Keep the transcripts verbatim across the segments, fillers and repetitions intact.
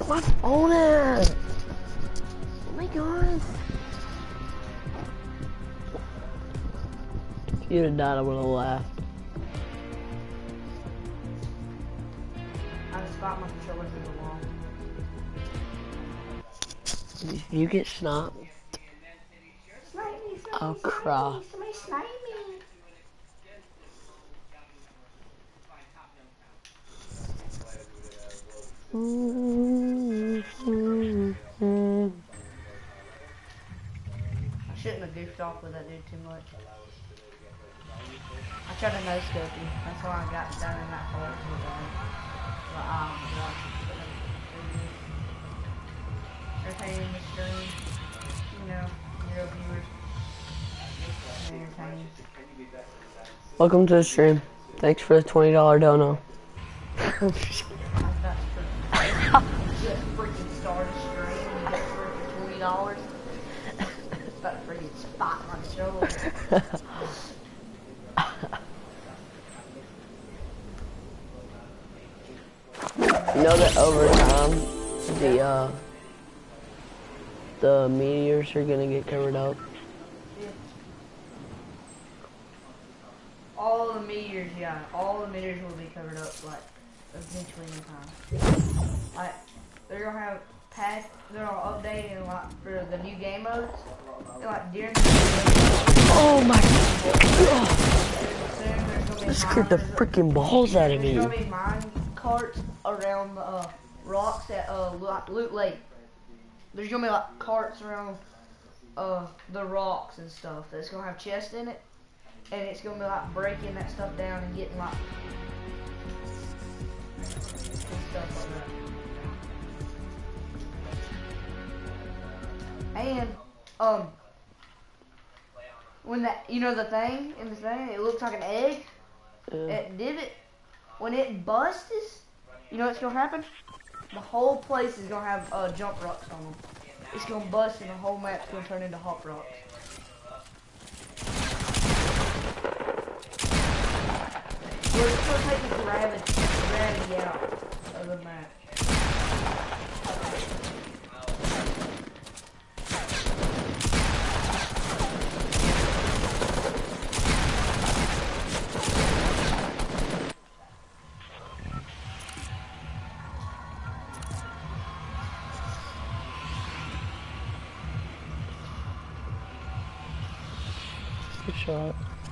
put my phone in? Oh my god. If you'd have died, I would have laughed. I just got my controller through the wall. If you get sniped, I'll cry. Somebody snipe me. I shouldn't have goofed off with that dude too much. I tried to no scope him. That's why I got down in that hole too bad. But um, entertaining the stream, you know, your viewers. Entertaining. Welcome to the stream. Thanks for the twenty dollar dono. Just freaking start a stream and get freaking twenty dollars. That freaking spot my shoulder. You know that over time, the uh, the meteors are gonna get covered up. Yeah. All the meteors, yeah, all the meteors will be covered up, like, eventually in time. Like, they're gonna have patch, they're gonna update and like for the new game modes. And, like during the Oh my god! soon, there's gonna be That scared the miners- freaking balls out of There's me. gonna be mine carts around the uh, rocks at uh, Lo- Loot Lake. There's gonna be like carts around uh, the rocks and stuff that's gonna have chests in it, and it's gonna be like breaking that stuff down and getting like and stuff like that. And um, when that you know the thing in the thing, it looks like an egg. Yeah. It divot. When it busts, you know what's gonna happen? The whole place is gonna have uh, jump rocks on them. It's gonna bust and the whole map's gonna turn into hop rocks. We're just gonna take the gravity, gravity out of the map. Good shot.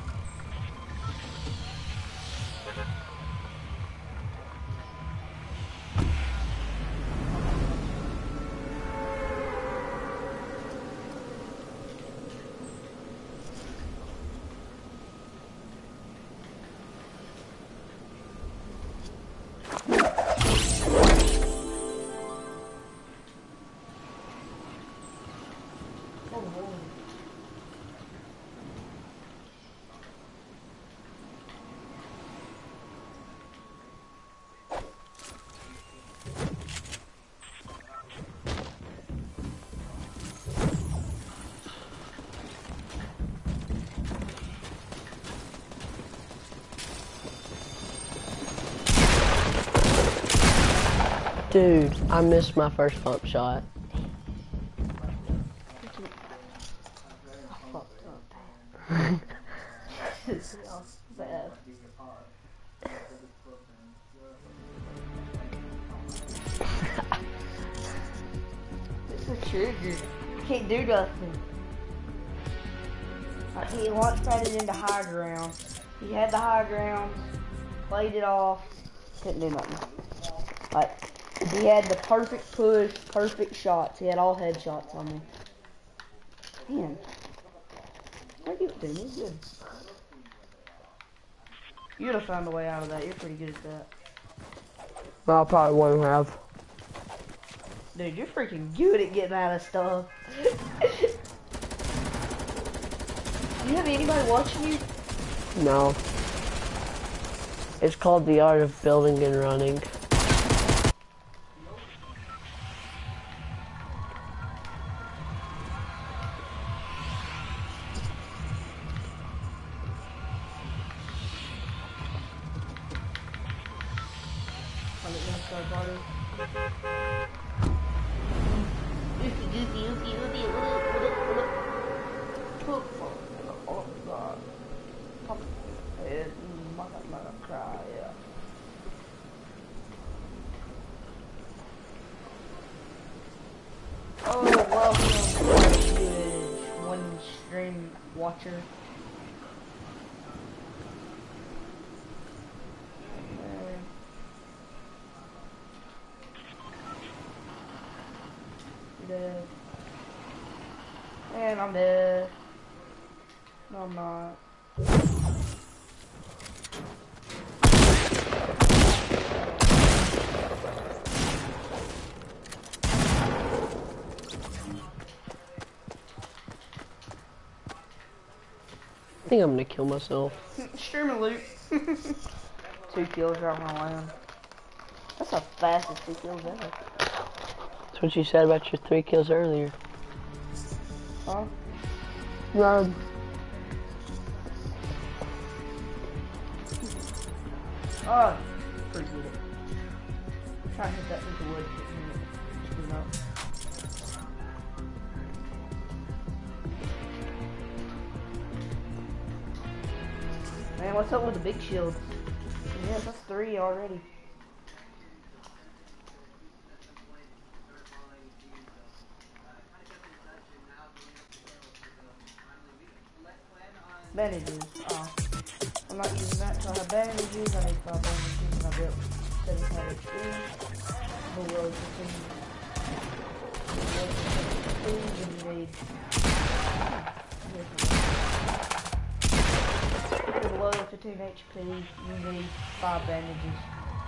Dude, I missed my first pump shot. I fucked up, man. This is bad. It's a trigger. Can't do nothing. Like he launch padded into high ground. He had the high ground, played it off, couldn't do nothing. Like he had the perfect push, perfect shots. He had all headshots on me. Man, I give it to me. Good. You'd have found a way out of that. You're pretty good at that. Well, I probably wouldn't have. Dude, you're freaking good at getting out of stuff. Do you have anybody watching you? No. It's called the art of building and running. Goofy, goofy, goofy, goofy, look, look, look. Oh, oh, God. Pop head, I'm gonna cry, yeah. Oh, welcome to the one stream watcher. Dead. And I'm dead. No, I'm not. I think I'm gonna kill myself. Streamer loot. Two kills right on my land. That's the fastest two kills ever. That's what you said about your three kills earlier. Huh? No. Oh, forget it. Try to hit that piece of wood. Just do not. Man, what's up with the big shields? Yeah, that's three already. Bandages. Oh. I'm not using that, so I have bandages. I need five bandages, and I've got seventy-five H P. Below fifteen. Below fifteen, you need. Below fifteen H P, you need five bandages.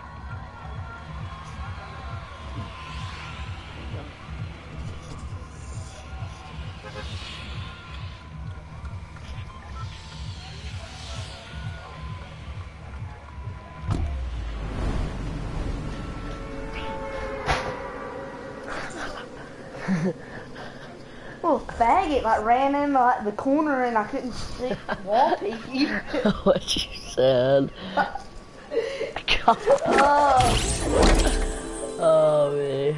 Little faggot like ran in like the corner and I couldn't see wall peek either. What you said. God. Oh. Oh man.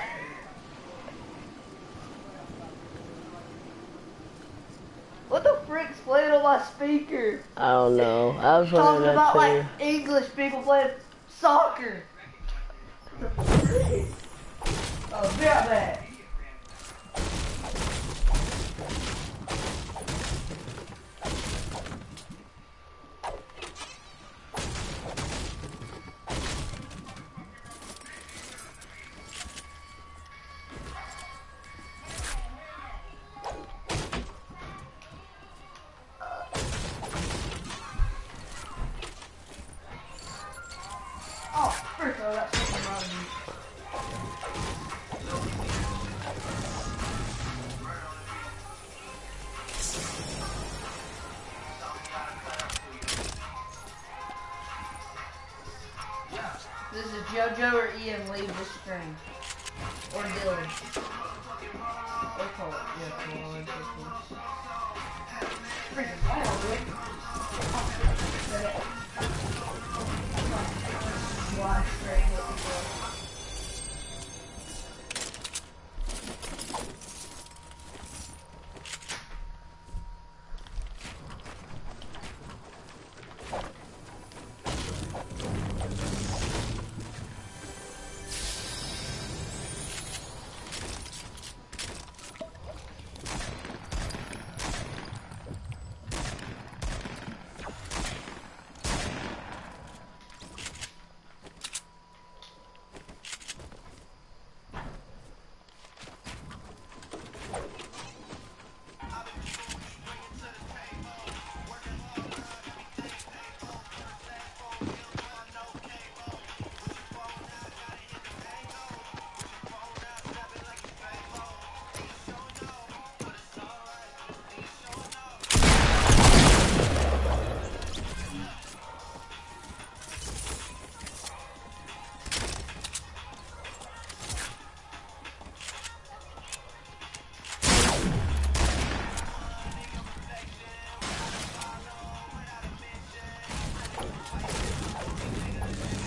What the frick's playing on my speaker? I don't know. I was wondering Talking that about too. like English people playing soccer. Oh, be right back. Oh, frick, oh, that's something wrong with me. This is JoJo or Ian leave this stream. Or Dylan. Or Cole. Yeah, Cole. Or Cole. Freaking loud, dude. Why straight up before?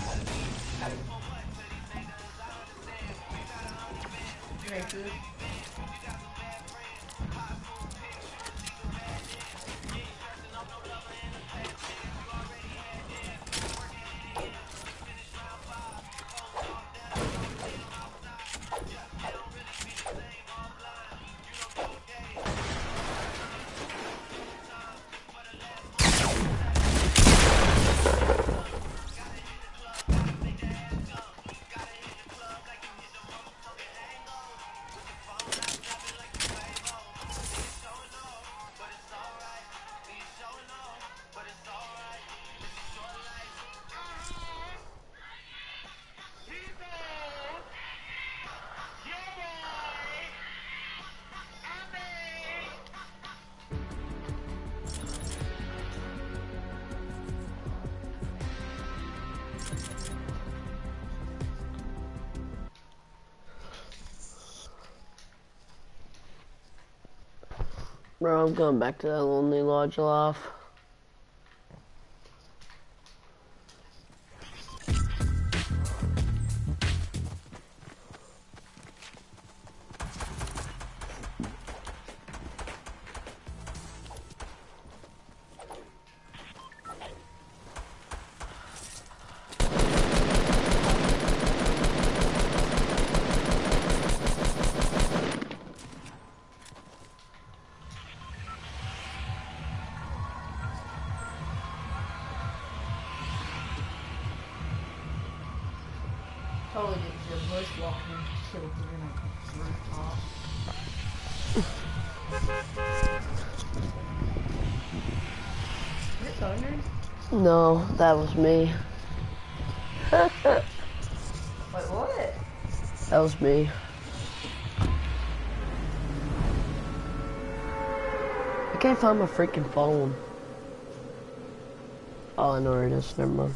Very good. Bro, I'm going back to that lonely lodge life. Totally didn't feel bushwalking killed her in a rooftop. Is it thundering? No, that was me. Wait, what? That was me. I can't find my freaking phone. Oh, I know where it is. Never mind.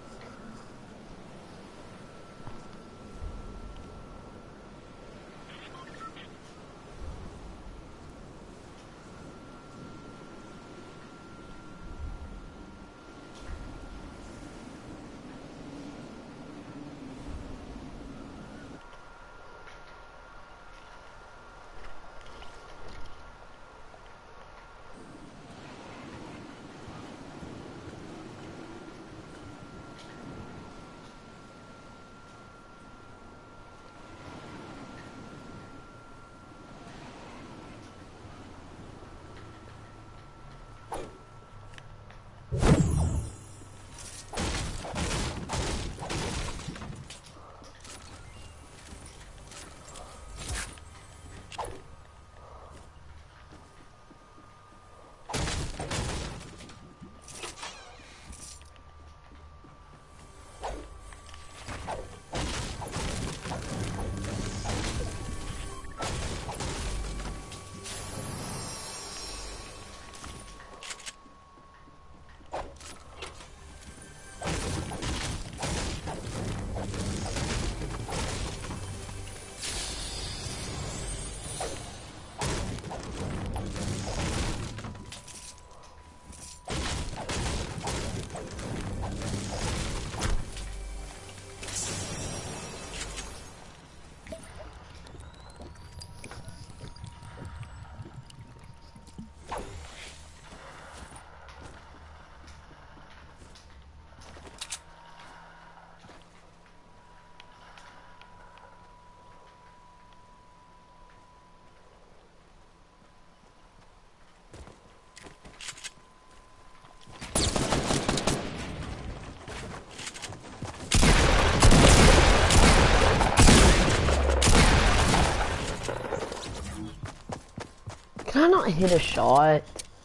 Can I not hit a shot?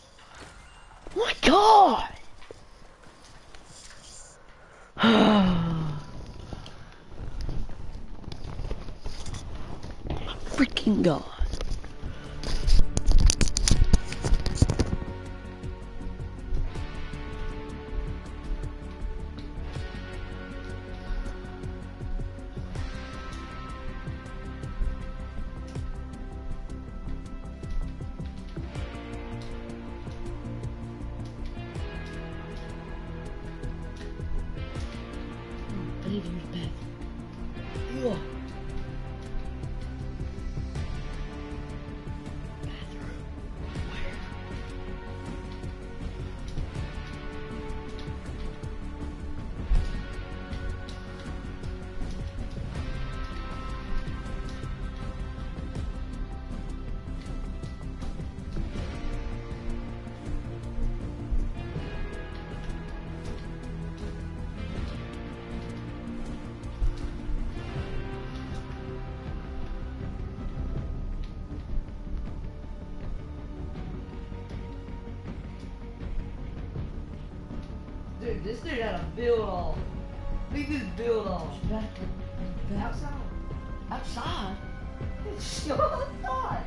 Oh my god! Freaking god. Bathroom, bathroom. Whoa. Dude, this dude had a build off. Look at this build off. Outside. Outside? Shut up.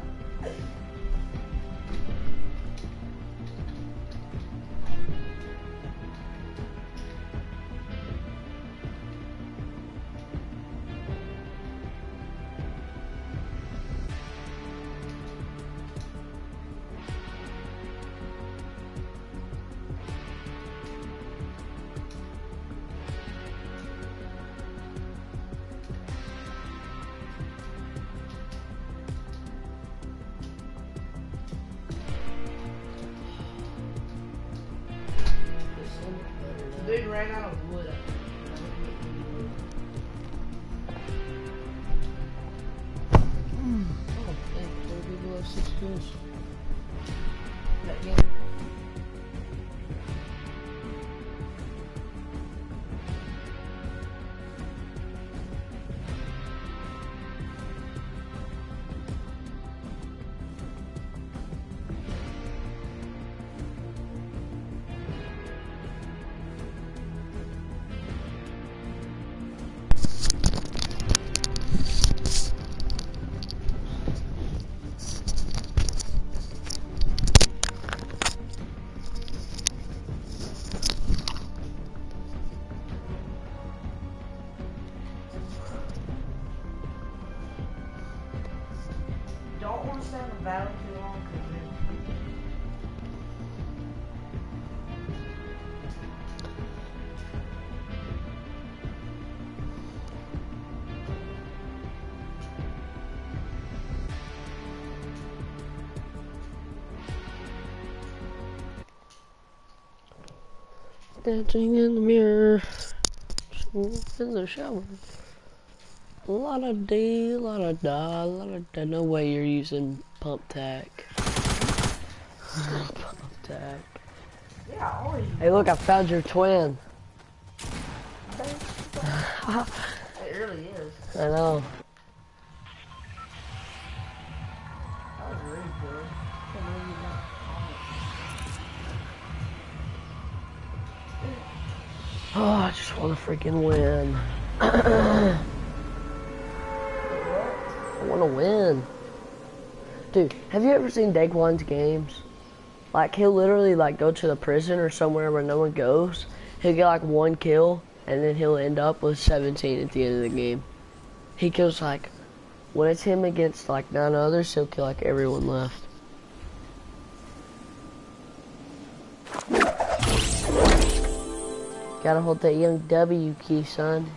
dude ran out of wood. Mm. Oh, thanks. Four people have six kills. That game. Don't want to stay in the valley too long because Dancing in the mirror. In the shower. A lot of D, a lot of da, a lot of da. No way you're using pump tack. Pump tack. yeah, I always. Hey, look, I found your twin. It really is. I know. That was really good. Can't believe you got Oh, I just want to freaking win. I want to win. Dude, have you ever seen Daquan's games? Like, he'll literally, like, go to the prison or somewhere where no one goes. He'll get, like, one kill, and then he'll end up with seventeen at the end of the game. He kills, like, when it's him against, like, nine others, he'll kill, like, everyone left. Gotta hold that young W key, son.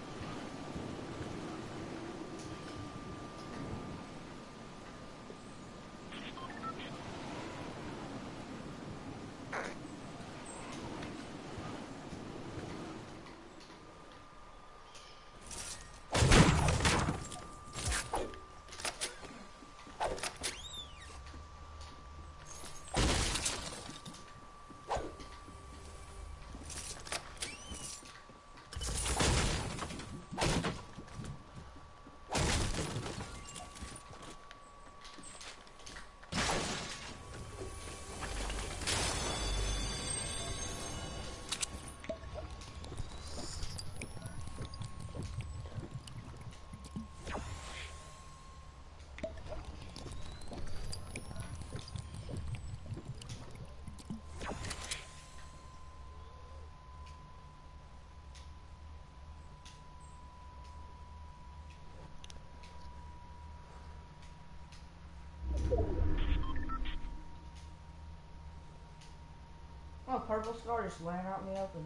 Oh, purple star just laying out in the open.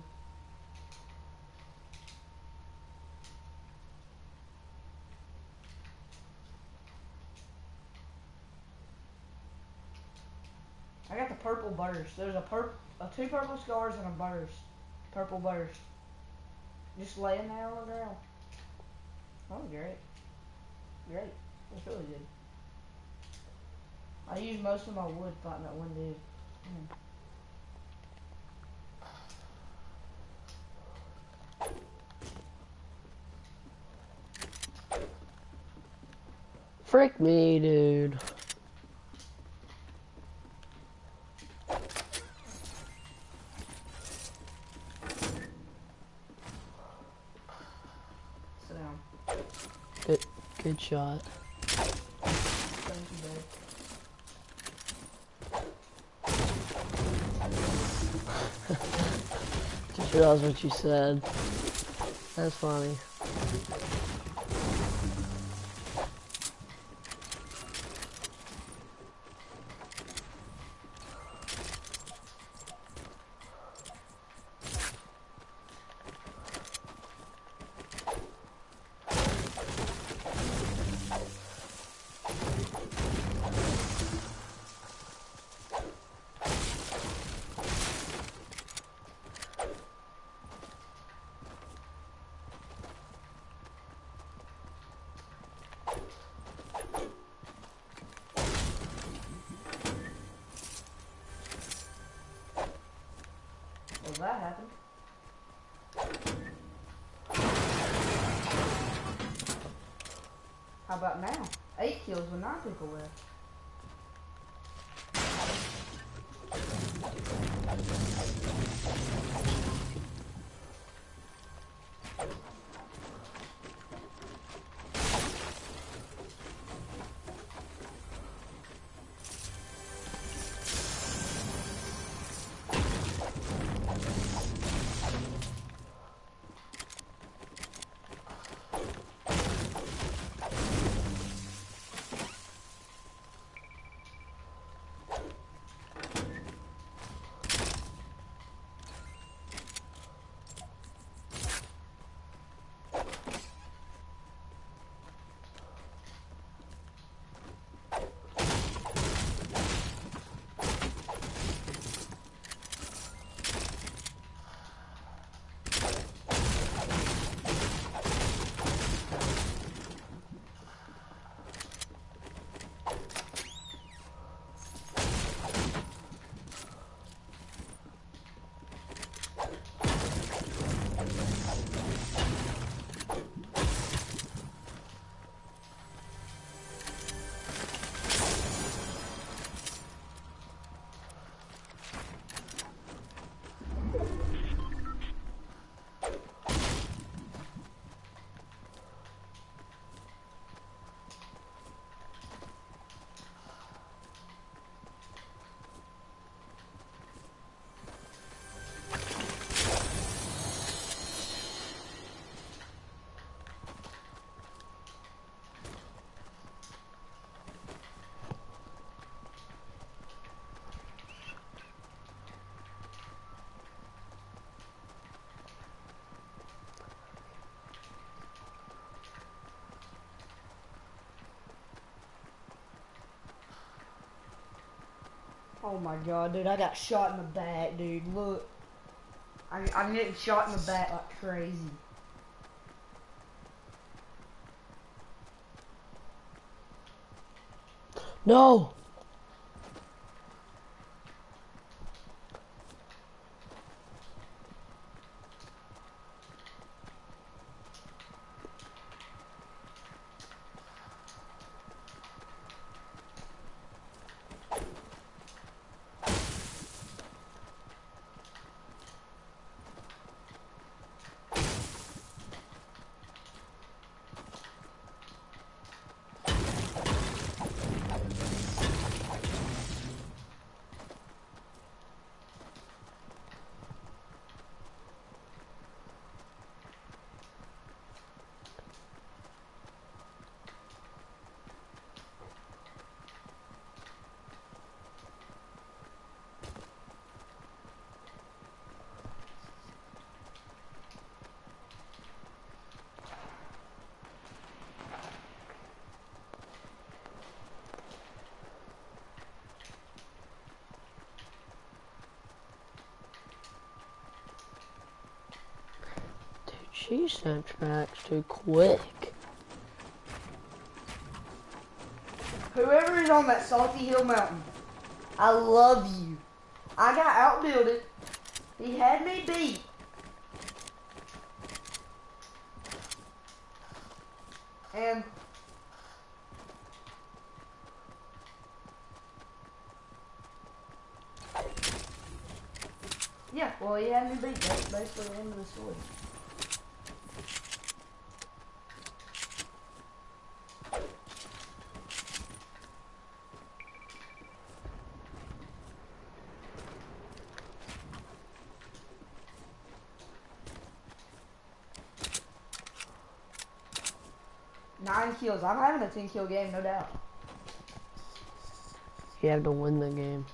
I got the purple burst. There's a purple, a two purple scars and a burst. Purple burst. Just laying there on the ground. Oh, great. Great. That's really good. I used most of my wood fighting that one dude. Mm. Frick me, dude. Sit down. Good, good shot. Thank you, babe. Just realized what you said. That's funny. that happened. How about now? Eight kills with nine people left. Oh my god, dude, I got shot in the back, dude. Look. I, I'm getting shot in the back like crazy. No! She snaps back too quick. Whoever is on that Salty Hill Mountain, I love you. I got outbuilded. He had me beat. And yeah, well, he had me beat. That's basically the end of the story. Nine kills. I'm having a ten kill game, no doubt. You have to win the game.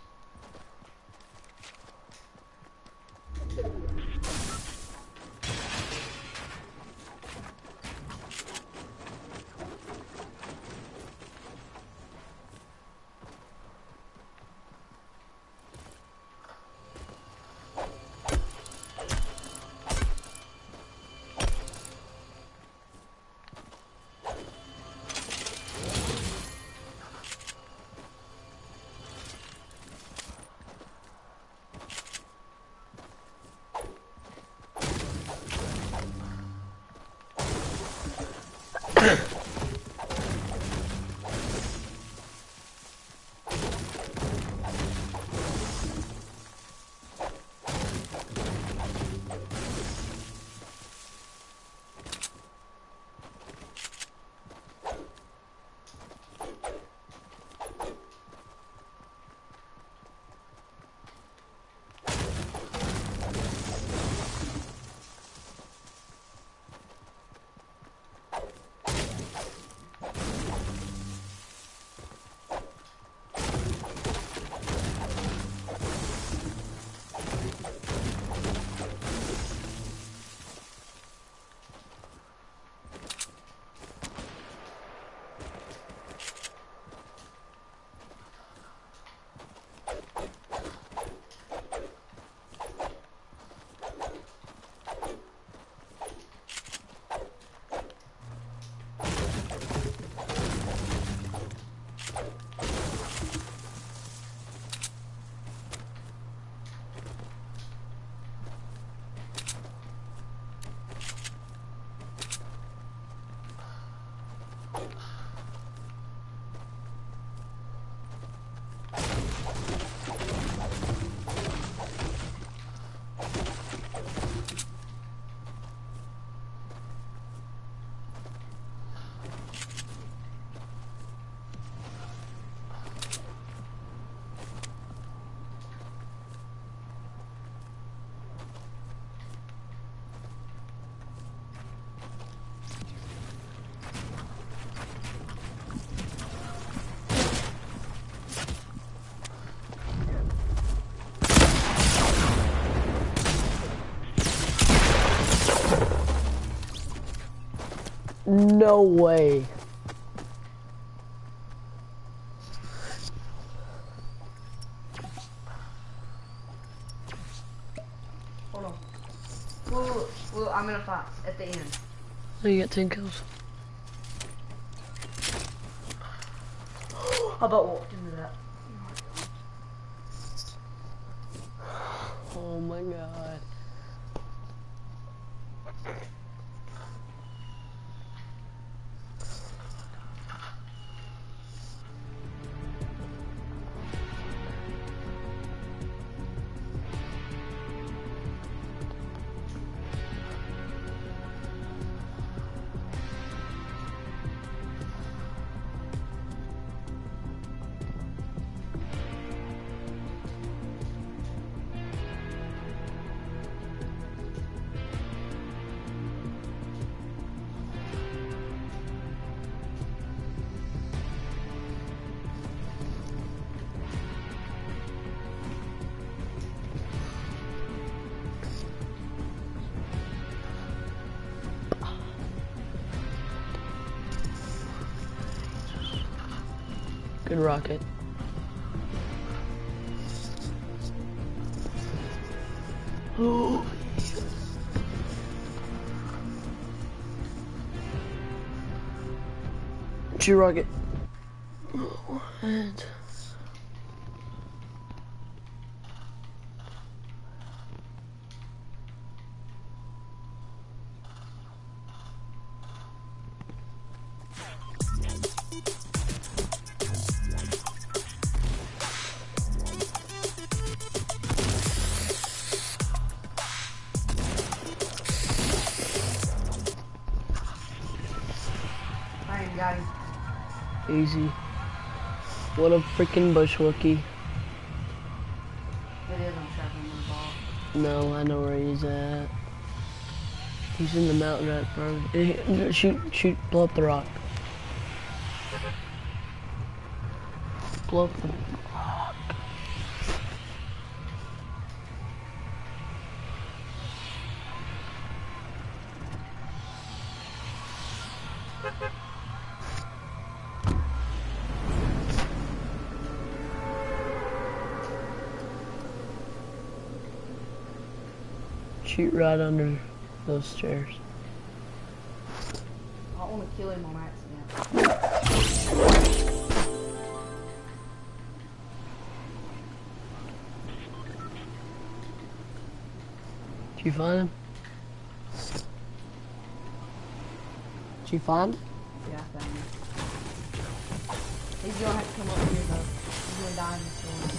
No way. Hold on. Whoa, whoa, whoa, I'm in a fight at the end. Oh, you got ten kills. I about walked into that. Oh my god. Good rocket. Oh. Shoot rocket. What? I ain't got him. Easy. What a freaking bushwookie. It is, I'm trapping my ball. No, I know where he's at. He's in the mountain right in front of me. Shoot, shoot, blow up the rock. Blow up the rock. Shoot right under those stairs. I want to kill him on accident. Did you find him? Did you find him? Yeah, I found him. He's gonna have to come up here though. He's gonna die in this one.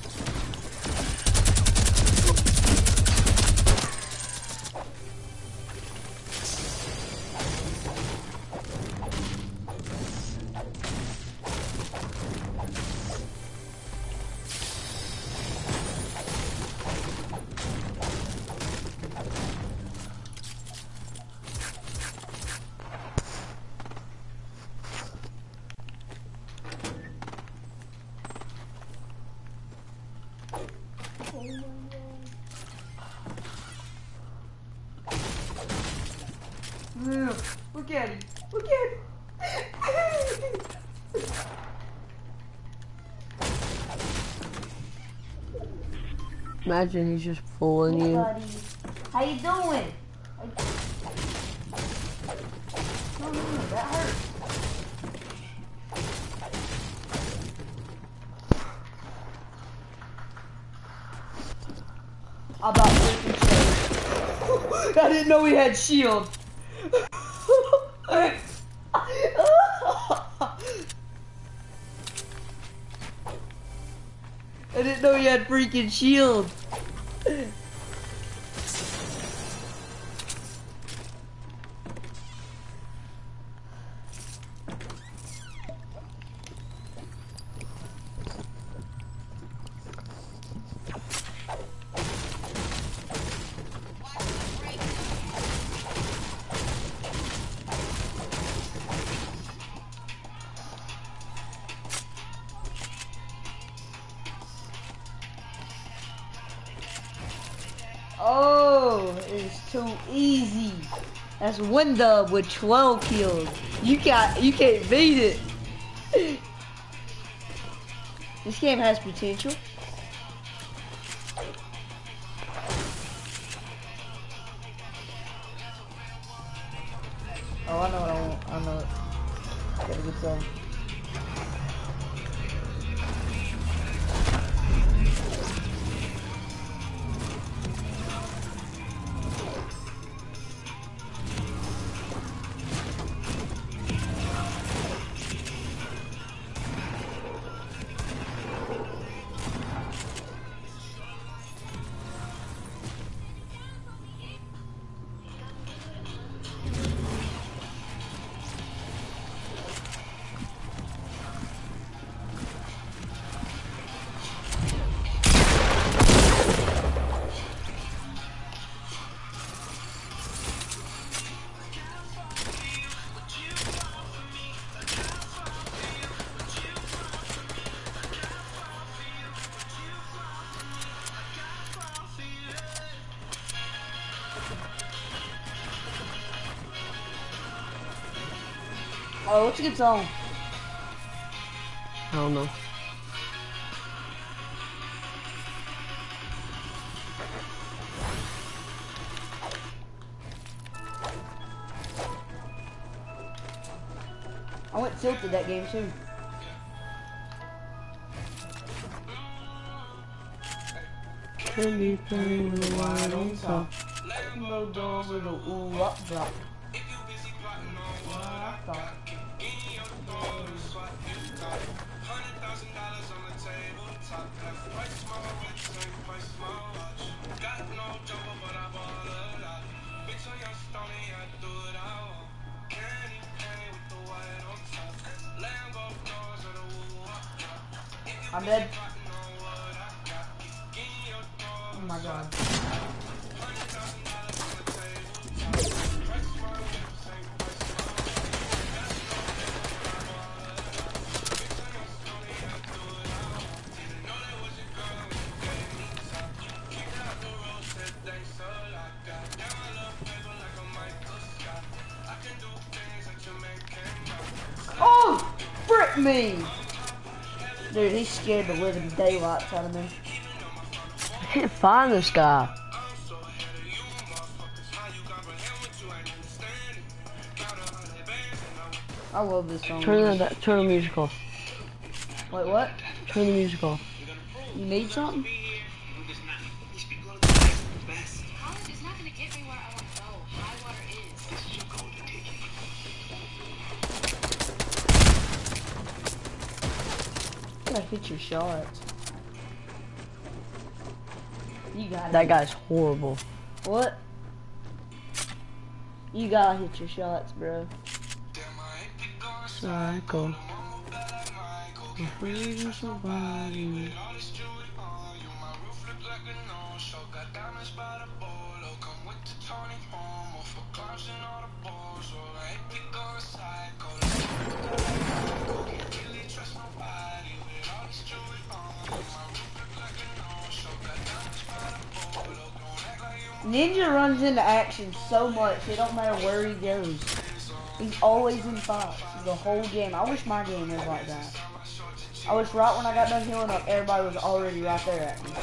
Look at him. Look at him. Imagine he's just fooling Hey, you. buddy. How you doing? Oh, man, that hurt. I about freaking saved. I didn't know he had shield. I didn't know he had freaking shield. Oh, it's too easy. That's one dub with twelve kills. You got, you can't beat it. This game has potential. Oh, I know what I want. I know it. Gotta get some. Oh, what's a good song? I don't know. I went tilted that game too. Can be playing with a wide on top. No doors with a ooh up drop. I'm dead. Oh my god. Oh, frick me! Dude, he scared the living daylights out of me. I can't find this guy. I love this song. Turn the turn the music off. Wait, what? Turn the music off. You need something? gotta hit your shots. You gotta. That guy's horrible. What? You gotta hit your shots, bro. Cycle. Ninja runs into action so much, it don't matter where he goes. He's always in fights the whole game. I wish my game was like that. I wish right when I got done healing up, everybody was already right there at me.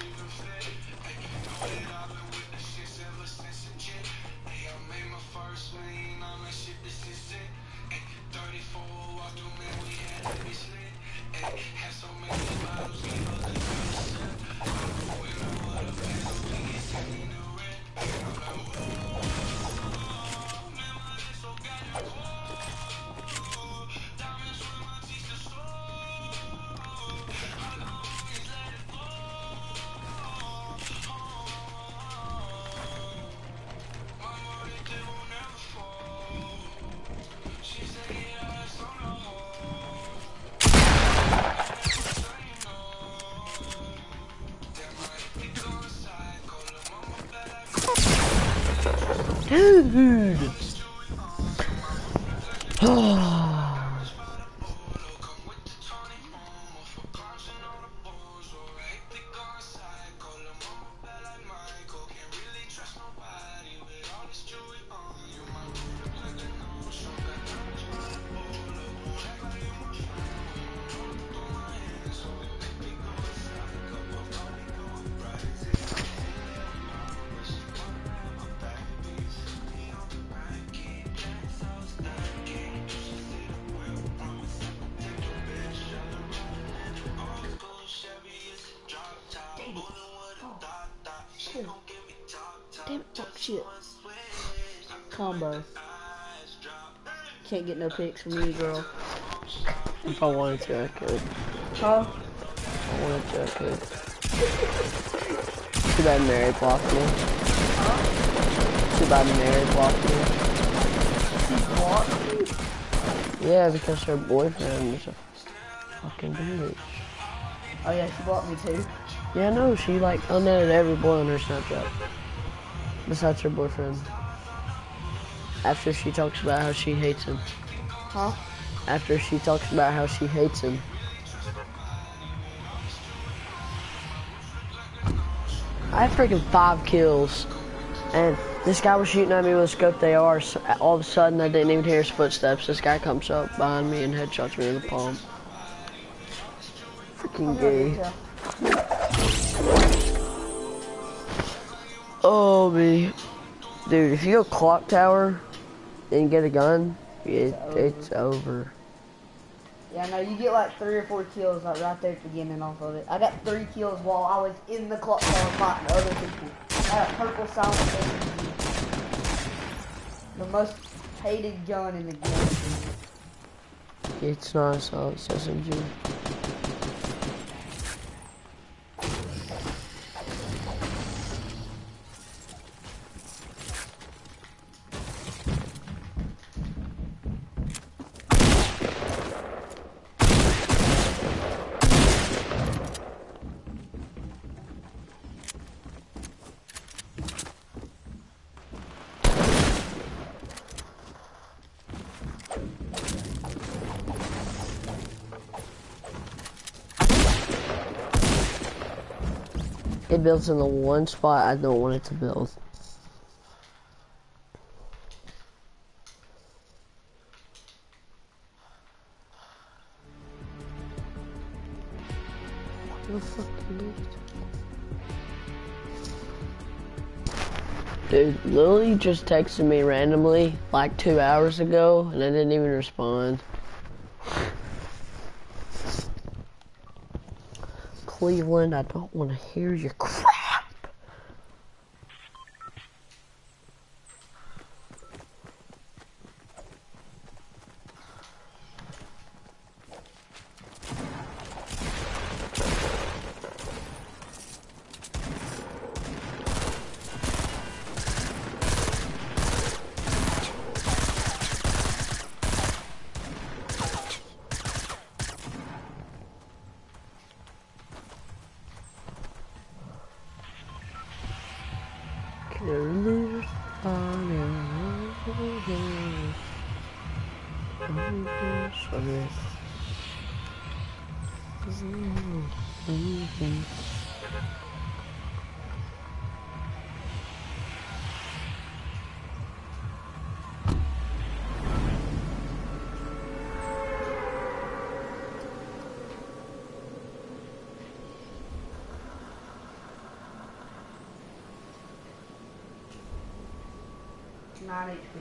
Dude! Damn, oh shit. Combo. Can't get no pics from you, girl. If I wanted to, I could. Huh? If I wanted to, I could. Too bad Mary blocked me. Huh? Too bad Mary blocked me. She blocked you? Yeah, because her boyfriend is a fucking bitch. Oh yeah, she blocked me too. Yeah, no, she like unadded every boy on her Snapchat. Besides her boyfriend. After she talks about how she hates him. Huh? After she talks about how she hates him. I had freaking five kills. And this guy was shooting at me with a scoped A R. So all of a sudden, I didn't even hear his footsteps. This guy comes up behind me and headshots me in the palm. Freaking gay. Oh, me. Dude, if you go clock tower and get a gun, it, it's over. Yeah, no, you get like three or four kills like right there at the beginning off of it. I got three kills while I was in the clock tower fighting other people. I had a purple silent S M G. The most hated gun in the game. It's not a solid S M G. It builds in the one spot I don't want it to build. What the fuck is it? Dude, Lily just texted me randomly like two hours ago and I didn't even respond. Cleveland, I don't want to hear your crap. nine H P.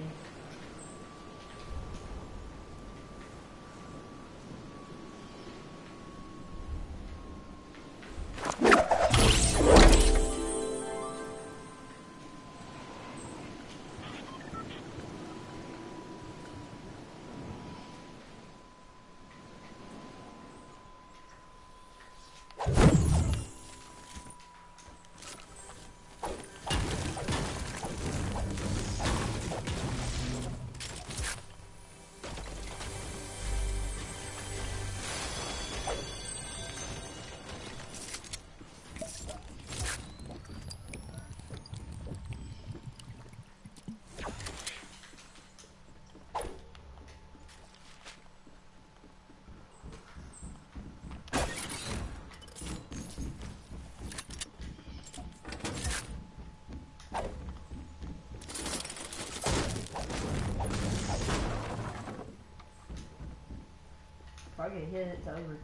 If I get hit, it's over.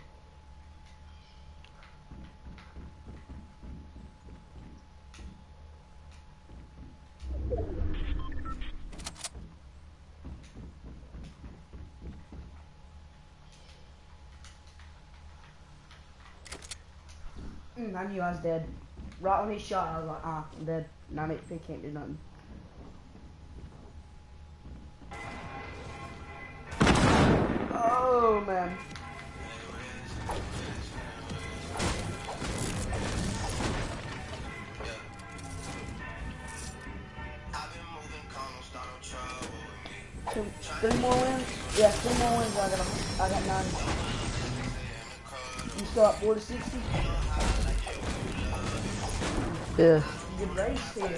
Mm, I knew I was dead. Right when he shot, I was like, ah, I'm dead. nine H P, can't do nothing. Oh, man. Two, three more wins? Yeah, three more wins. I got, a, I got nine. You still up four to sixty? Yeah. Good race here.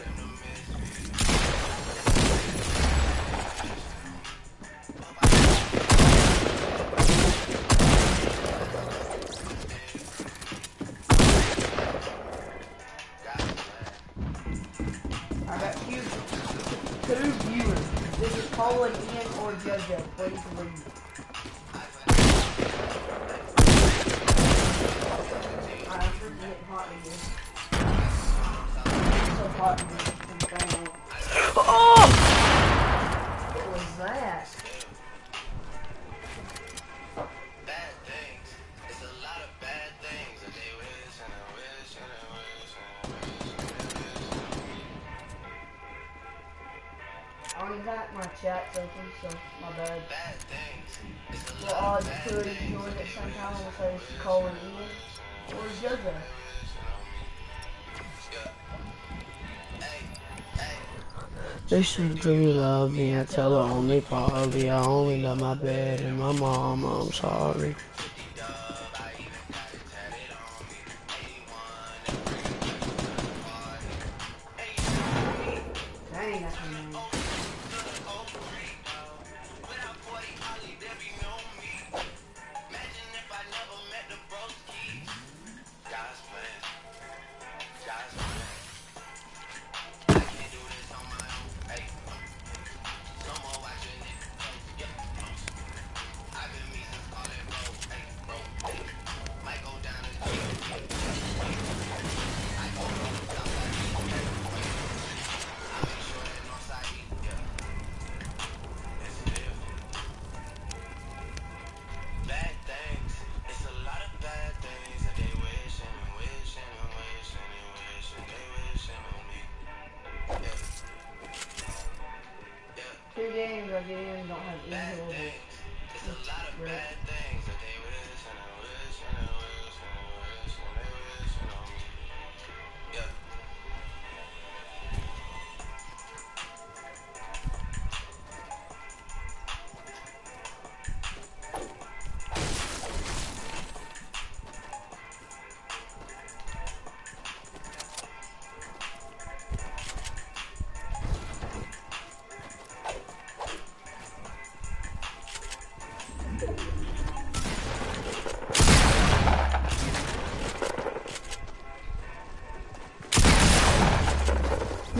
I got two, two viewers. This is Colin, Ian, or JoJo. Please leave. I'm freaking getting hot in here. It's so hot in here. I'm trying to- Oh! What was that? Bad things. It's a lot of bad things that they wish and I wish and I wish and I wish and I wish. I don't even have my chat's open, so my bad. Bad things. It's a Well, lot I'll of just bad put it things join that at they some wish time. and We'll I say wish Colin, and I Ian, wish and I or wish JoJo. and I wish and on me. Yeah. Hey, hey. They said, do you love me? I tell her only partly. I only love my bed and my mom. I'm sorry. Dang, that's my name. Bad things. It's a lot of bad things that they wish and they wish and they wish and they wish and they wish on me. Yeah. Yeah. Two games I get in don't have any Bad horrible. things. It's a lot of Right. bad things that they wish and they wish and they wish and they wish and they wish on me. Yeah.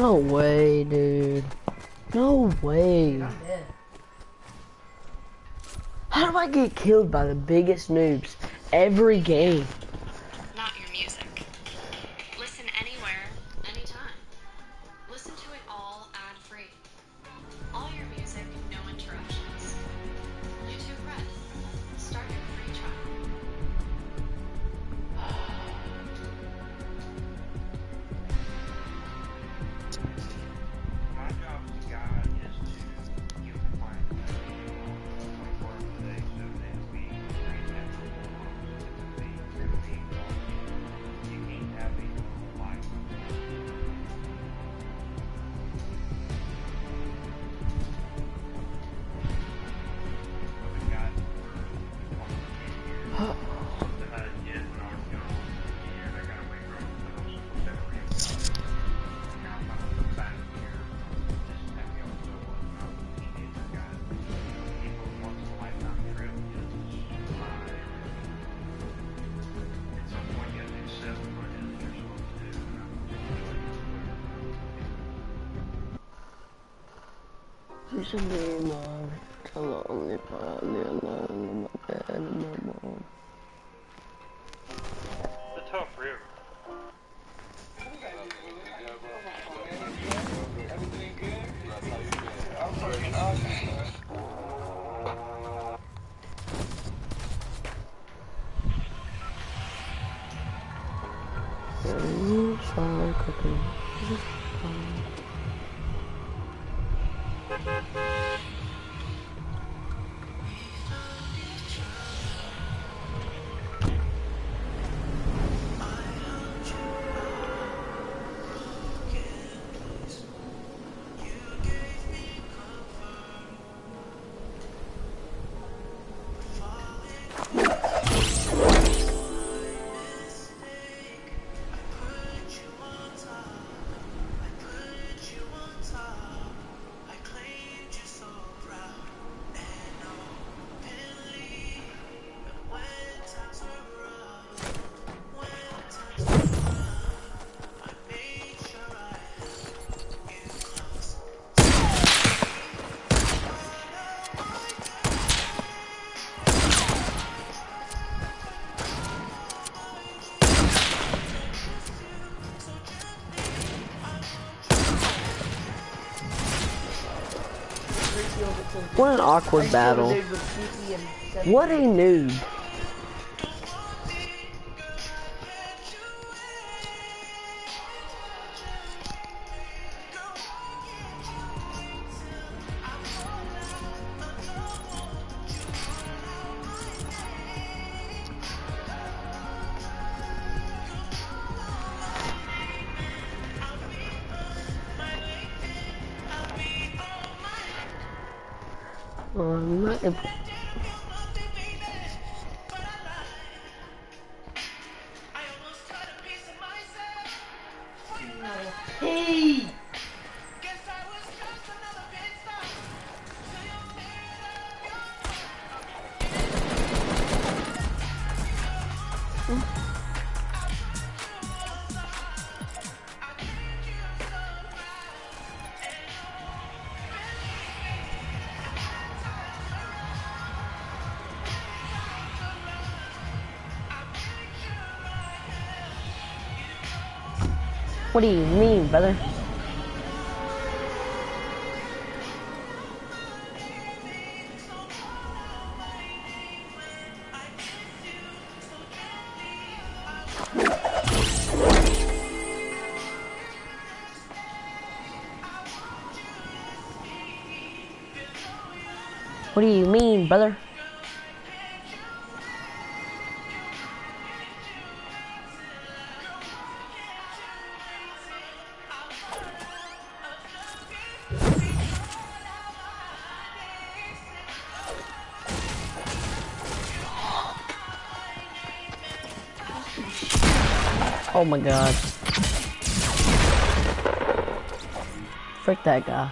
No way, dude. No way. I'm dead. How do I get killed by the biggest noobs every game? Not your music. Listen anywhere, anytime. Listen to it all ad-free. All your music, no interruptions. YouTube Red. Start your free trial. My job as a guide is to give the client twenty-four hours a day, seven days a week, three times a month, the fifteen dollars. You can't have a life. I've been guiding for almost ten years. Then I did when I was young, and I got away from it when I was seven or eight. Now I'm about to back here. Just have me on so when I was a teenager, guys. People once in a lifetime trip is my everything. At some point you have to accept what it is you're supposed to do, and I'm doing it. Please send me my tell only probably alone my dad and my mom. The tough river. Mm, sorry, cooking. What an awkward battle. Dude with fifty and seventy. What a noob. Um, not if Hey! what do you mean, brother? What do you mean, brother? Oh my god. Frick that guy.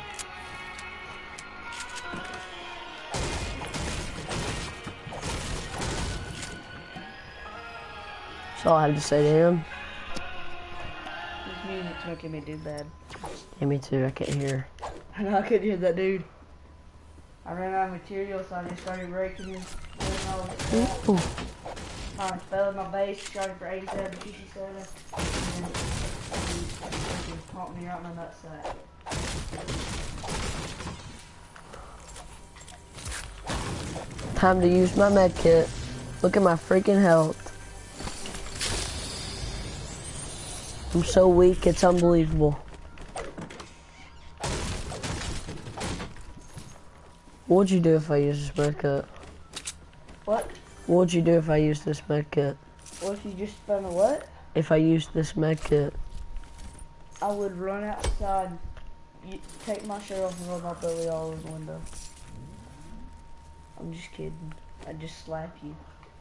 That's all I had to say to him. This music's making me do bad. Yeah, me too. I can't hear. I know I couldn't hear that dude. I ran out of material, so I just started raking him. Doing all this crap. Ooh. I fell in my base, shot him for eighty-seven, fifty-seven, and then he freaking caught me right in my nutsack. Time to use my med kit. Look at my freaking health. I'm so weak, it's unbelievable. What would you do if I used this med kit? What? What would you do if I used this med kit? What if you just spun a what? If I used this med kit? I would run outside, you, take my shirt off and rub my belly all over the window. I'm just kidding. I'd just slap you.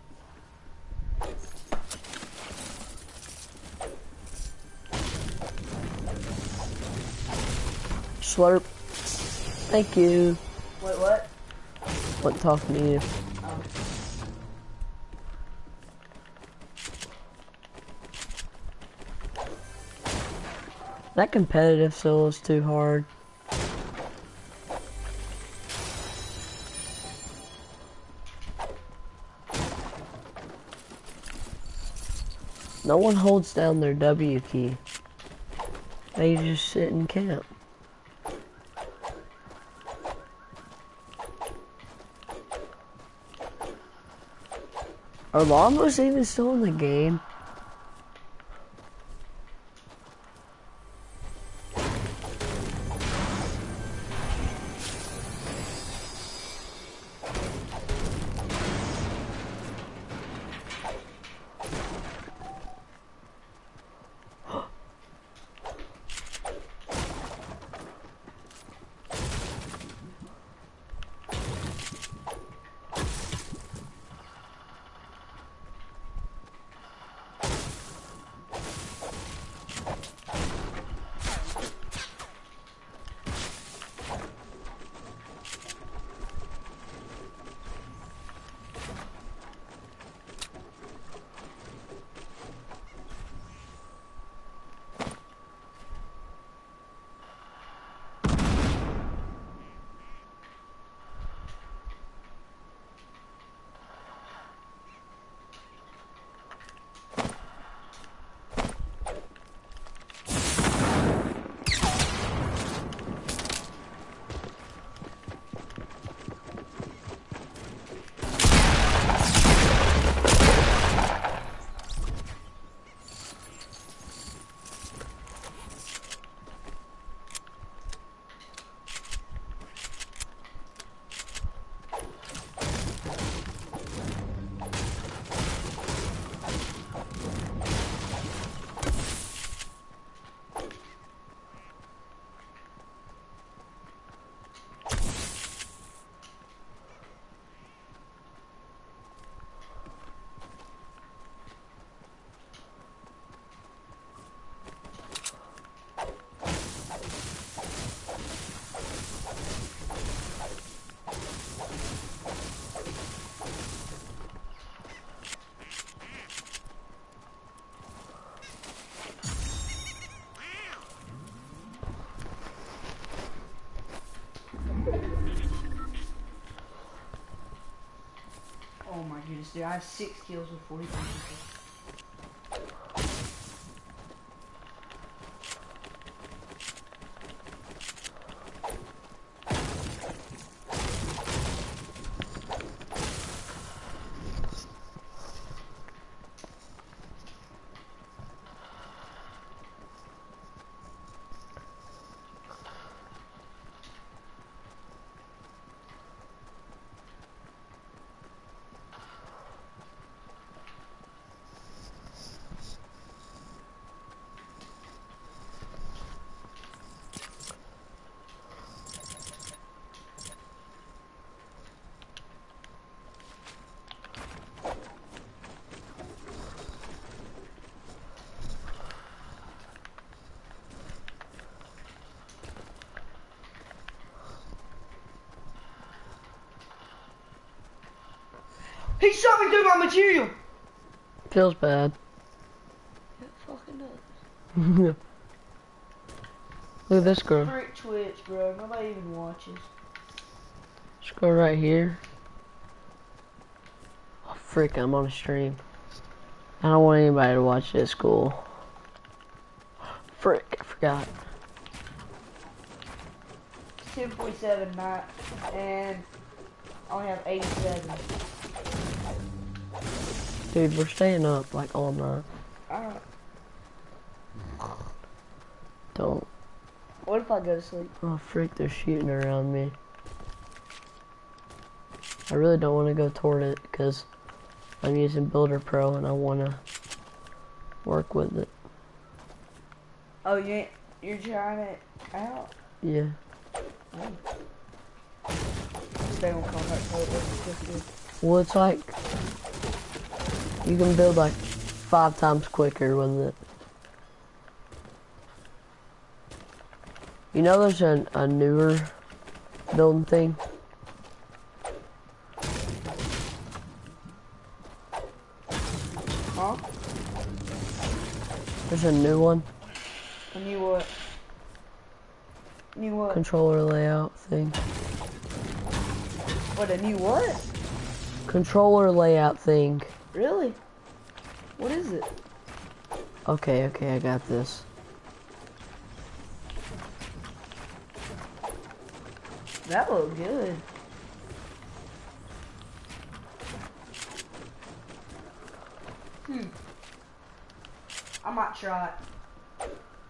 Slurp. Thank you. Wait, what? Wasn't talking to you. Um, That competitive still is too hard. No one holds down their W key. They just sit and camp. Are llamas even still in the game? oh my goodness, dude, I have six kills with forty-three people. He shot me through my material! Feels bad. It fucking does. Look at this girl. Frick Twitch, bro. Nobody even watches. This girl right here. Oh, frick, I'm on a stream. I don't want anybody to watch this school. Frick, I forgot. ten forty-seven night, and I only have eighty-seven. Dude, we're staying up like all night. Alright. Don't. What if I go to sleep? Oh, frick, they're shooting around me. I really don't want to go toward it because I'm using Builder Pro and I want to work with it. Oh, you ain't, you're trying it out? Yeah. Oh. They won't come back to it. Well, it's like you can build like five times quicker with it. You know there's a, a newer building thing? Huh? There's a new one. A new what? New what? Controller layout thing. What, a new what? Controller layout thing. Really? What is it? Okay, okay, I got this. That looked good. Hmm. I might try it.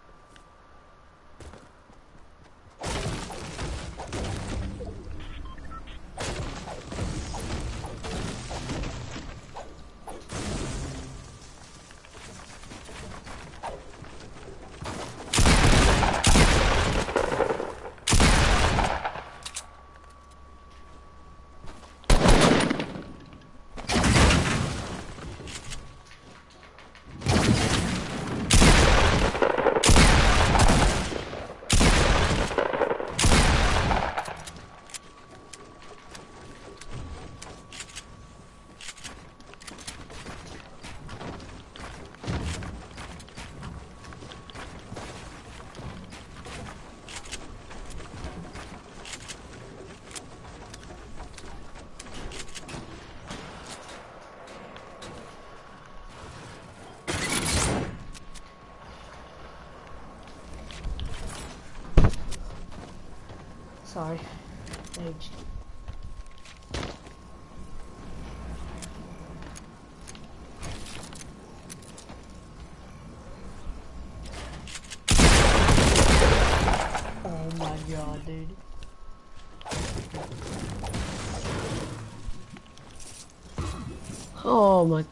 Sorry. Aged. Oh my god, dude. Oh my.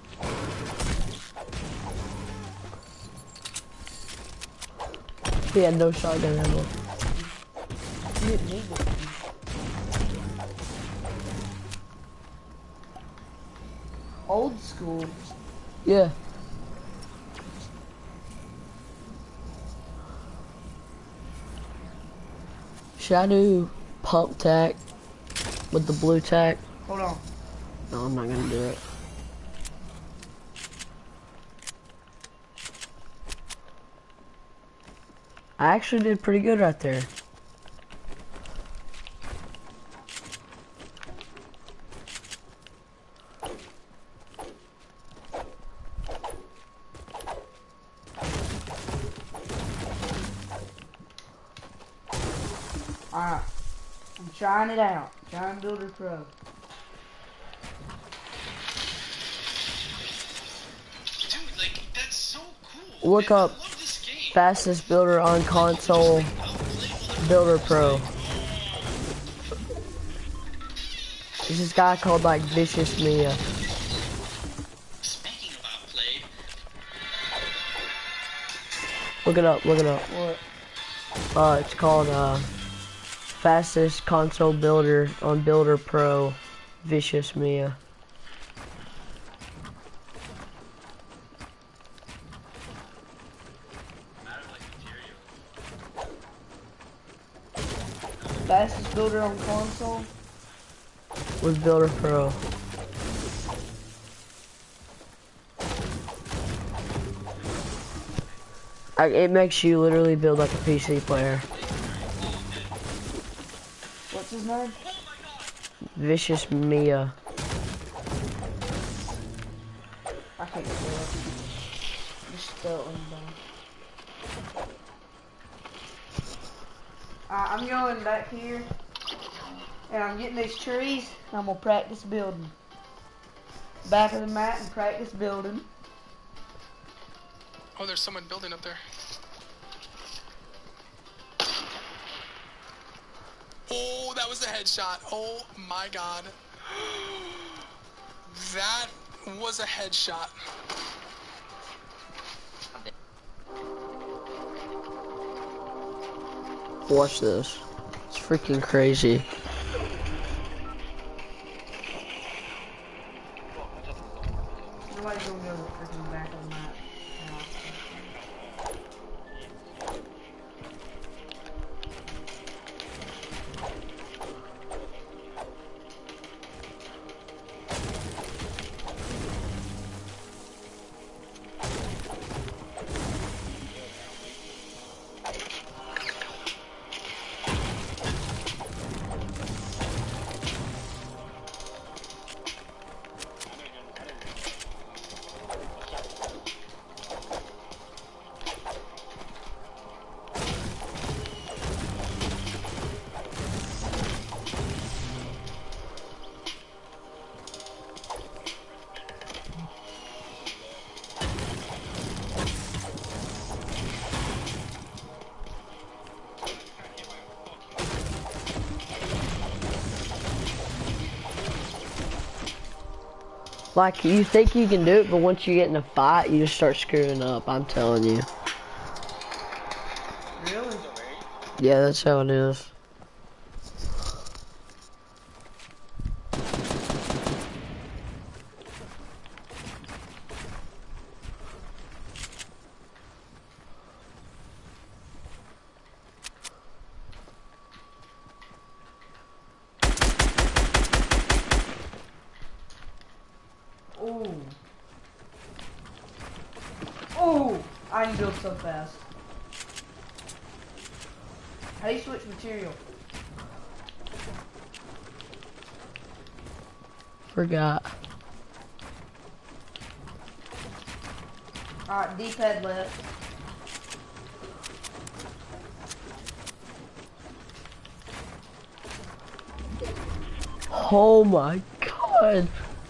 He had no shotgun ammo. You didn't need it. Old school. Yeah. Should I do pump tack with the blue tack? Hold on. No, I'm not gonna do it. I actually did pretty good right there. Alright. I'm trying it out. Trying Builder Pro. Dude, like, that's so cool. Look man. up I love this game. fastest builder on console, Builder Pro. There's this guy called like Vicious Mia. Speaking about play, Look it up, look it up. What? Uh, it's called uh, fastest console builder on Builder Pro, Vicious Mia. Fastest builder on console? With Builder Pro. I, it makes you literally build like a P C player. his name? Vicious Mia. I can't spell it. Just spell it when you're done. Alright, I'm going back here. And I'm getting these trees. And I'm gonna practice building. Back of the mat and practice building. Oh, there's someone building up there. Oh, that was a headshot. Oh my god. That was a headshot. Watch this. It's freaking crazy. Nobody's gonna go to the freaking back of the mat. Like, you think you can do it, but once you get in a fight, you just start screwing up, I'm telling you. Really? Yeah, that's how it is. Ooh. Ooh! I can build so fast. How do you switch material? Forgot. Alright, D-pad left. Oh my god.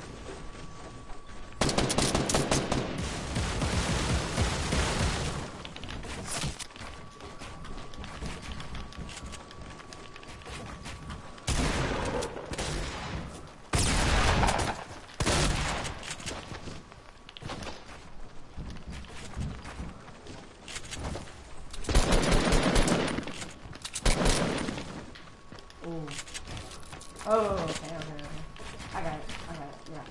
Oh, okay, okay, okay. I got it, I got it, yeah.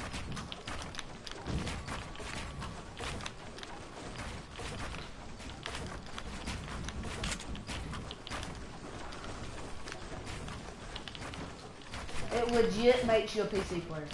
It legit makes you a P C player.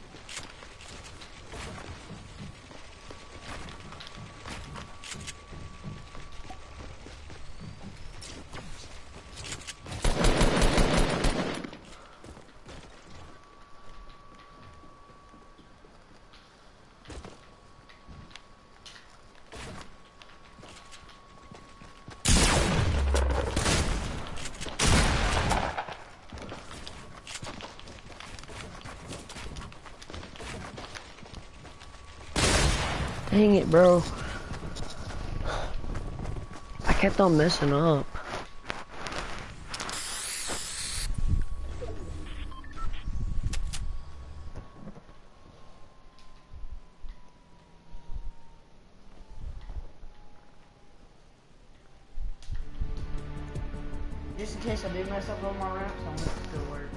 Dang it, bro. I kept on messing up. Just in case I do mess up on my ramps, I want it to still work.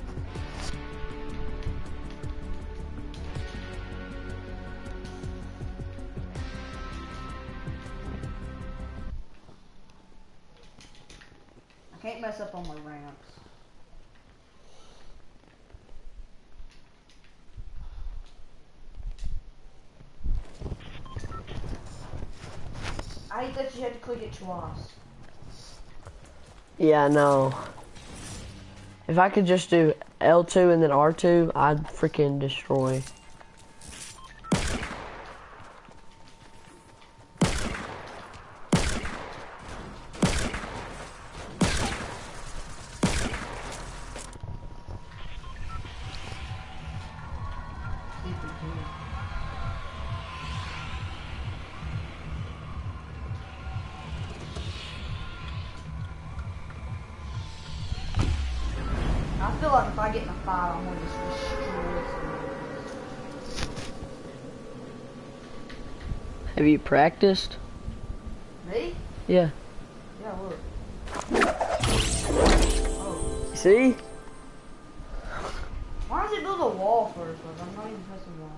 I can't mess up on my ramps. I hate that you had to click it twice. Yeah, I know. If I could just do L two and then R two, I'd freaking destroy. I feel like if I get in a fight, I'm gonna just destroy somebody. Have you practiced? Me? Yeah. Yeah, look. Oh. See? Why does it build a wall first? Like, I'm not even pressing wall.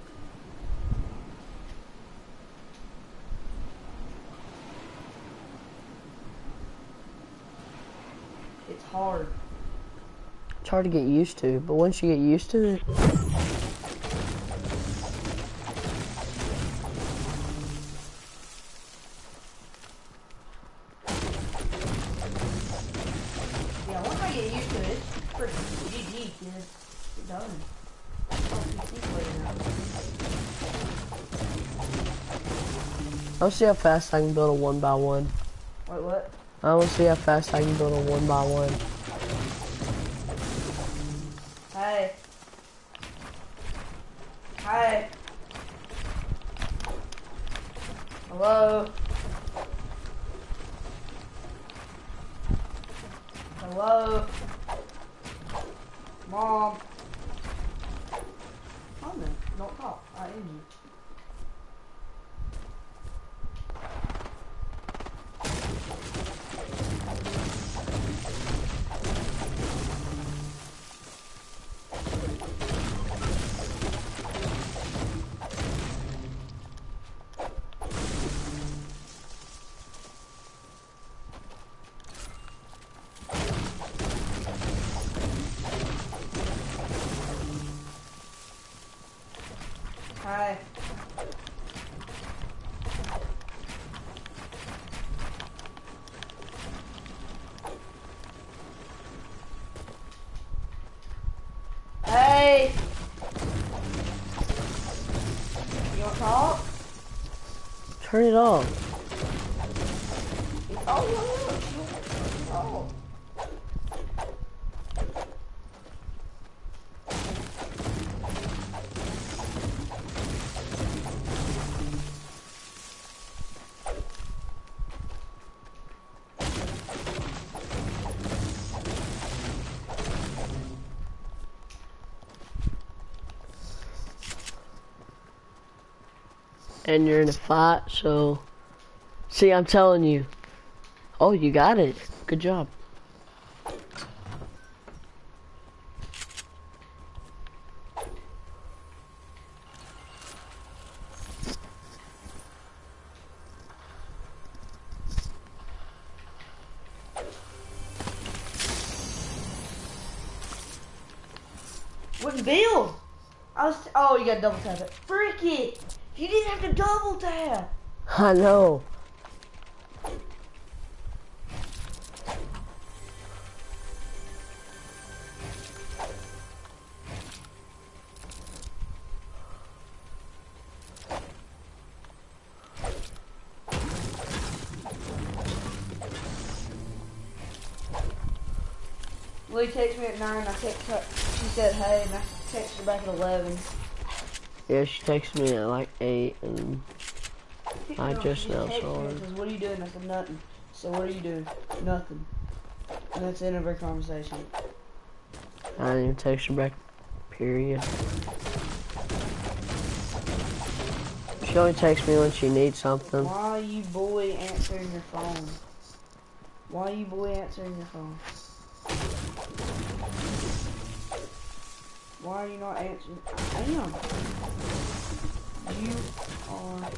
It's hard. It's hard to get used to, but once you get used to it, Yeah, once I get used to it, it's pretty G G, kid. Get done. Oh, P C player now. I'll see how fast I can build a one by one. Wait, what? I want to see how fast I can build a one by one. Hey. Hey. Hello. Hello. Mom. Come on, don't talk. I am you. Hi. Hey. You want to talk? Turn it off. Oh, look. Oh. And you're in a fight, so... See, I'm telling you. Oh, you got it. Good job. Wouldn't build. I was. Oh, you got to double tap it. Frick it! You didn't have to double tap. I know. Lily texted me at nine. I text her. She said, "Hey," and I texted her back at eleven. Yeah, she texted me at like eight, and I No, just she now texted saw me her. and says, "What are you doing?" I said, "Nothing." So what are you doing? Nothing. And that's the end of our conversation. I didn't even text her back, period. She only texts me when she needs something. Why are you boy answering your phone? Why are you boy answering your phone? Why are you not answering? Damn. You are not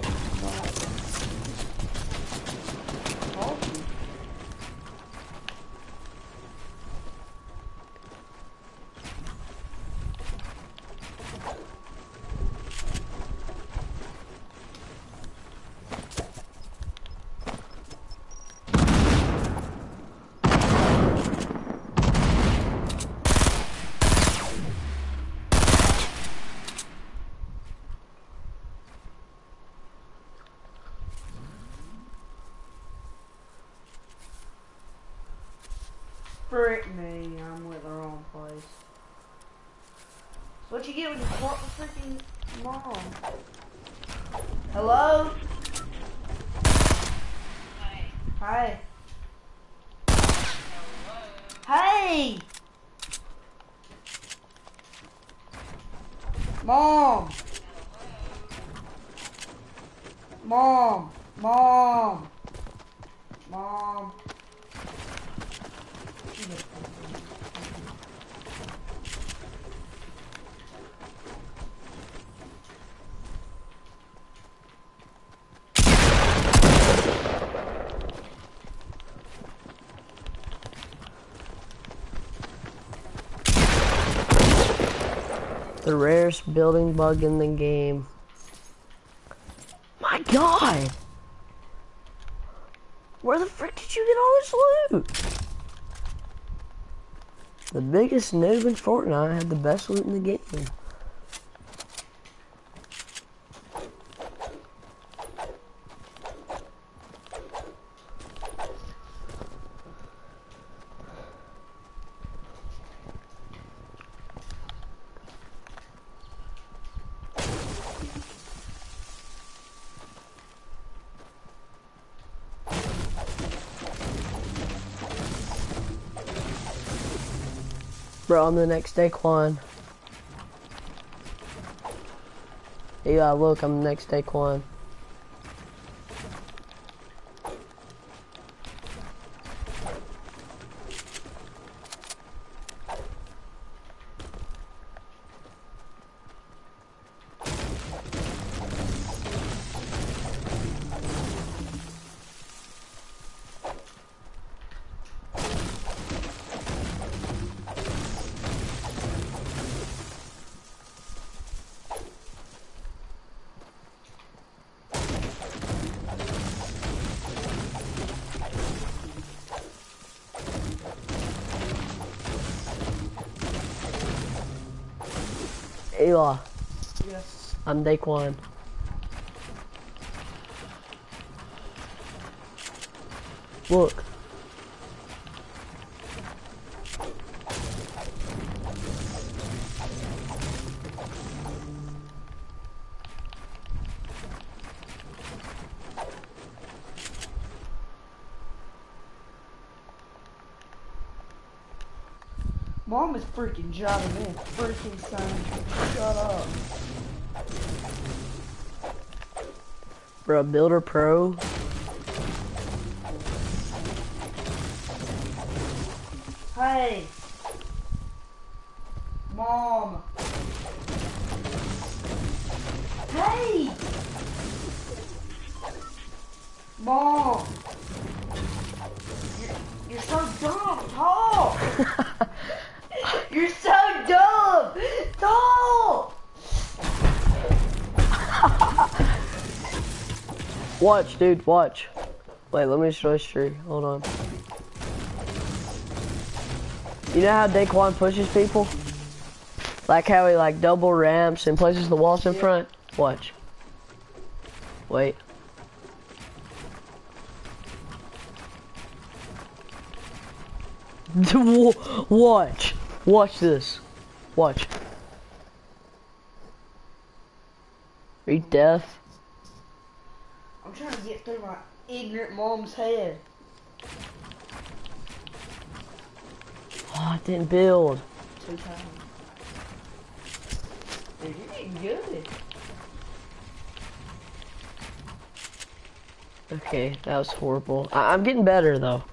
talking. Frick me, I'm with the wrong place. That's what you get when you fart with freaking mom. Hello? Hi. Hey! Mom! Mom! Mom! Mom! The rarest building bug in the game. My God! Where the frick did you get all this loot? The biggest noob in Fortnite had the best loot in the game. Bro, I'm the next Daquan. Yeah, look, I'm the next Daquan. Ayla. Yes. I'm Daquan. Look. Mom is freaking jotting in. Freaking son. Shut up. Bro, Builder Pro. Hey. Mom. Hey. Mom. You're, you're so dumb. Talk. You're so dumb! Stop! Watch, dude, watch. Wait, let me show you. Hold on. You know how Daquan pushes people? Like how he like double ramps and places the walls in Yeah. front? Watch. Wait. Watch. Watch this. Watch. Are you deaf? I'm trying to get through my ignorant mom's head. Oh, it didn't build. Two times. Dude, you're getting good. Okay, that was horrible. I I'm getting better though.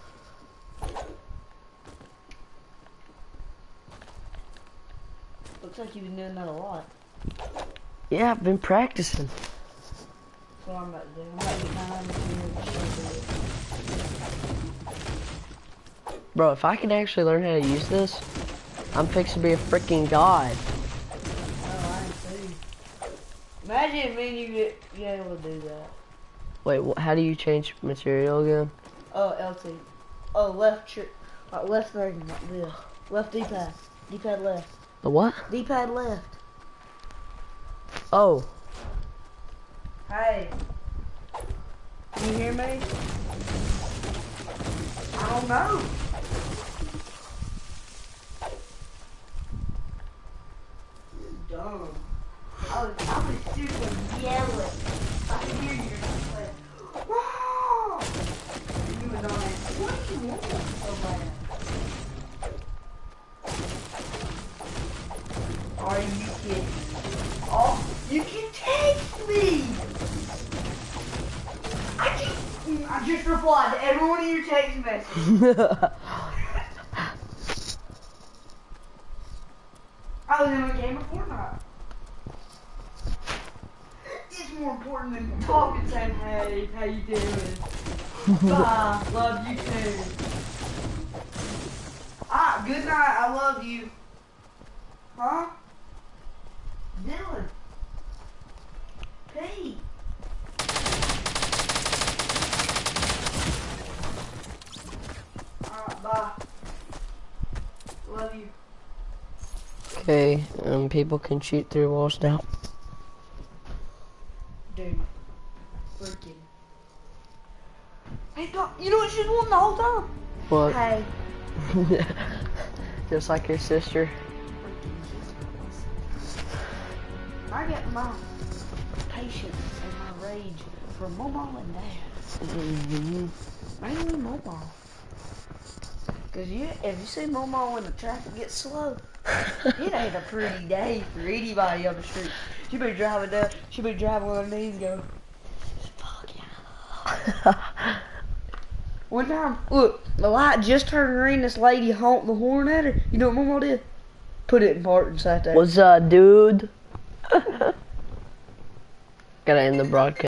Looks like you've been doing that a lot. Yeah, I've been practicing. That's what I'm about to do. I'm about to get nine hundred. Bro, if I can actually learn how to use this, I'm fixing to be a freaking god. Oh, I ain't see. Imagine me and you get you able to do that. Wait, wh how do you change material again? Oh, L T. Oh, left trip. Like left thing, like this. Left D-pad. D-pad left. The what? D-pad left. Oh, Hey. Can you hear me? I don't know. dumb. I was, I was super yelling. I could hear you like, wow! And you was on it. What do you want so bad? Are you kidding? Oh, you can text me! I just, I just replied to every one of your text messages. I was in a game of Fortnite. It's more important than talking, saying, hey, how you doing? Bye, love you too. Ah, good night, I love you. Huh? Dylan. Pete. Alright, bye. Love you. Okay, um, people can shoot through walls now. Dude. Freaking. Hey, God, you know what she's wanting the whole time? What? Hey. Just like your sister. I get my patience and my rage from Momo and Dad. Mm-hmm. Mainly Momo. Cause you, if you see Momo when the traffic gets slow, it ain't a pretty day for anybody on the street. She be driving down, she be driving on her knees and go, fuck yeah. One time, look, the light just turned green, this lady honked the horn at her. You know what Momo did? Put it in park and sat there. What's up, dude? Gotta end the broadcast.